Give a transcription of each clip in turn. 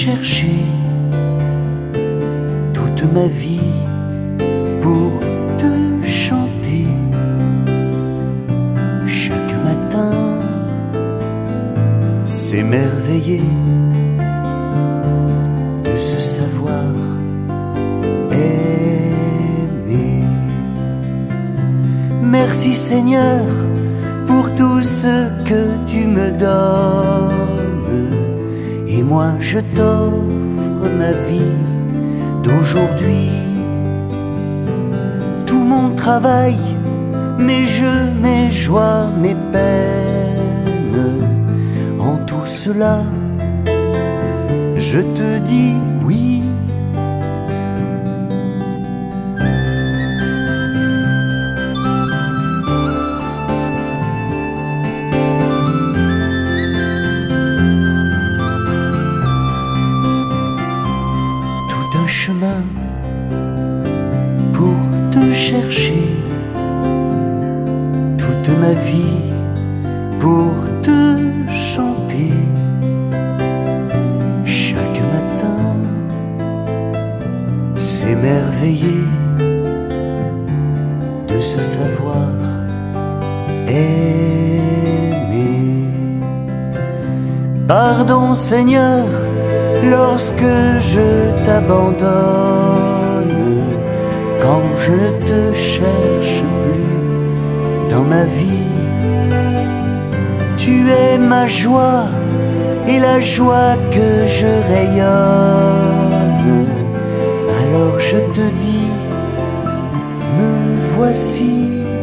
chercher toute ma vie pour te chanter chaque matin, s'émerveiller de ce savoir aimer. Merci Seigneur pour tout ce que tu me donnes, et moi je t'offre ma vie d'aujourd'hui. Tout mon travail, mes jeux, mes joies, mes peines, en tout cela, je te dis oui. Chemin pour te chercher toute ma vie, pour te chanter chaque matin, s'émerveiller de ce savoir aimer. Pardon Seigneur lorsque je t'abandonne, quand je ne te cherche plus dans ma vie. Tu es ma joie et la joie que je rayonne. Alors je te dis, me voici.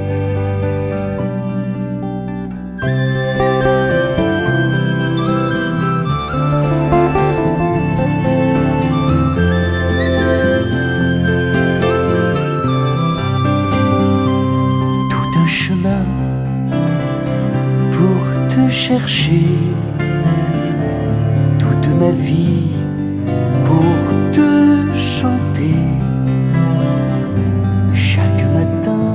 Chemin pour te chercher toute ma vie, pour te chanter chaque matin,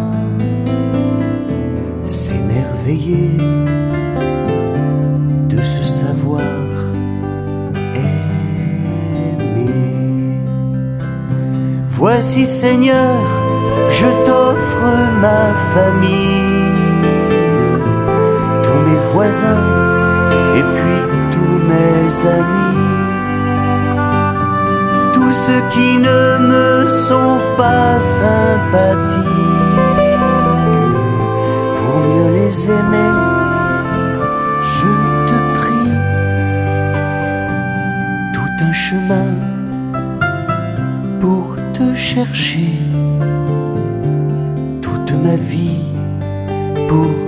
s'émerveiller de ce savoir aimer. Voici Seigneur, je t'offre ma famille, tous mes voisins et puis tous mes amis, tous ceux qui ne me sont pas sympathiques. Pour mieux les aimer, je te prie, tout un chemin pour te chercher, ma vie pour